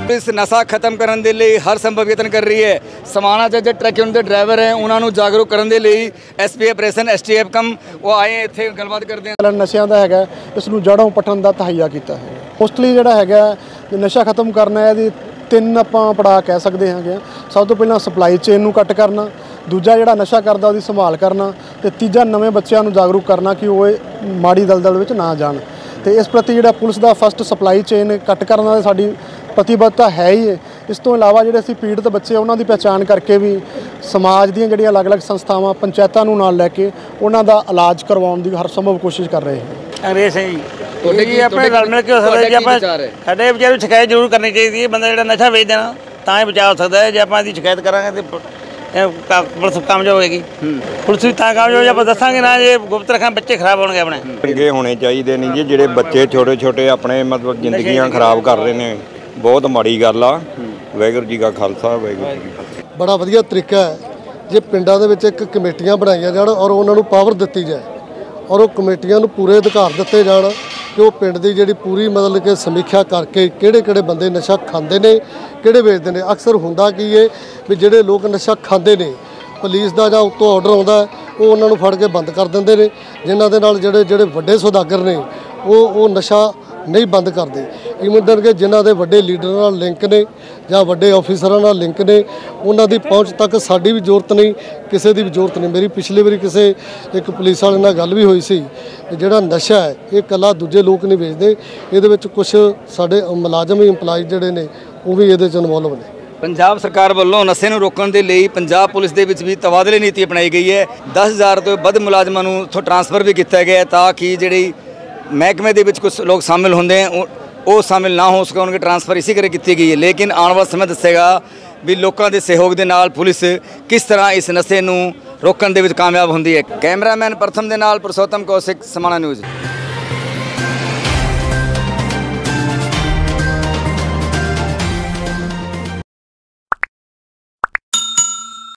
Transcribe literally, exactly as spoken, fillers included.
इस नशा खत्म करने के लिए हर संभव यतन कर रही है। समाना च जो ट्रक यूनिट के ड्राइवर है उन्होंने जागरूक करने के लिए S P operation S T F कम वो आए इतने गलबात करते हैं। नशिਆਂ ਦਾ ਹੈਗਾ ਇਸ ਨੂੰ ਜੜੋਂ ਪੱਟਣ ਦਾ ਤਹਈਆ ਕੀਤਾ ਹੈ। ਮੋਸਟਲੀ ਜਿਹੜਾ ਹੈਗਾ ਨਸ਼ਾ ਖਤਮ ਕਰਨਾ ਇਹਦੀ ਤਿੰਨ ਆਪਾਂ ਪੜਾਅ ਕਹਿ ਸਕਦੇ ਹਾਂਗੇ। ਸਭ ਤੋਂ ਪਹਿਲਾਂ ਸਪਲਾਈ ਚੇਨ ਨੂੰ ਕੱਟ ਕਰਨਾ, ਦੂਜਾ ਜਿਹੜਾ ਨਸ਼ਾ ਕਰਦਾ ਉਹਦੀ ਸੰਭਾਲ ਕਰਨਾ ਤੇ ਤੀਜਾ ਨਵੇਂ ਬੱਚਿਆਂ ਨੂੰ ਜਾਗਰੂਕ ਕਰਨਾ ਕਿ ਉਹ ਮਾੜੀ ਦਲਦਲ ਵਿੱਚ ਨਾ ਜਾਣ। ਤੇ ਇਸ ਪ੍ਰਤੀ ਜਿਹੜਾ ਪੁਲਿਸ ਦਾ ਫਸਟ ਸਪਲਾਈ ਚੇਨ ਕੱਟ ਕਰਨ ਦਾ ਸਾਡੀ प्रतिबद्धता है ही है। इस तो इलावा जो असीं पीड़ित बच्चे उन्हों की पहचान करके भी समाज दी जिहड़ियां अलग अलग संस्थावां पंचायतों नूं नाल लैके उन्हां दा इलाज करवाउण दी हर संभव कोशिश कर रहे हैं। अंग्रेज हैं जी जी अपने रल मिल के हो सकदा जी आपां साडे विचार नूं शिकायत जरूर करनी चाहिए। बंदा जिहड़ा नशा वेचदा ना तां ही बचाव हो सकदा है। जे आपां दी शिकायत करांगे ते पुलिस कामयाब होएगी। पुलिस भी तां कामयाब जे आपां दस्सांगे ना जे गुप्त रखां बच्चे खराब होणगे अपने। चंगे होने चाहिए नहीं जी जिहड़े बच्चे छोटे छोटे अपने मतलब जिंदगियां खराब कर रहे हैं। बहुत माड़ी गल आ। वाहिगुरू जी का खालसा वाहिगुरू जी की फतेह। बड़ा वधिया तरीका है जे पिंडां दे विच एक कमेटियां बनाईयां जाण और उन्हां नूं पावर दित्ती जाए और वो कमेटियां नूं पूरे अधिकार दित्ते जाण कि वो पिंड दी जिहड़ी पूरी मतलब कि समीक्षा करके किहड़े किहड़े बंदे नशा खांदे ने किहड़े वेचदे ने। अक्सर हुंदा की है भी जिहड़े लोग नशा खांदे ने पुलिस दा जां उत्तों ऑर्डर आउंदा वो उन्हां नूं फड़ के बंद कर दिंदे ने। जिन्हां दे नाल जिहड़े जिहड़े वड्डे सौदागर ने वो वो नशा नहीं बंद करते। ईवन के जिन्हों के वड्डे लीडर नाल लिंक ने या वड्डे ऑफिसरां नाल लिंक ने उन्हां दी पहुँच तक साडी भी जरूरत नहीं किसी की भी जरूरत नहीं। मेरी पिछले बारी किसी एक पुलिस वाले नाल गल भी हुई सी जिहड़ा नशा है ये कला दूजे लोग नहीं बेचते। ये कुछ साडे मुलाजम इंपलाइज जिहड़े ने वो भी ये इनवॉल्व ने। पंजाब सरकार वालों नशे नूं रोकण दे लई पंजाब पुलिस दे विच भी तबादले नीति अपनाई गई है। दस हज़ार तो वध मुलाजमां नूं इत्थों ट्रांसफर भी किया गया है ताकि जिहड़ी महकमे दे विच कुछ लोग शामिल होंदे हैं वो शामिल ना हो सके। उनके ट्रांसफर इसी करके की गई है। लेकिन आने वाला समय दसेगा भी लोगों के सहयोग के नाल पुलिस किस तरह इस नशे नूं रोकण दे विच कामयाब होंदी है। कैमरामैन प्रथम दे नाल पुरुषोत्तम कौशिक समाना न्यूज़।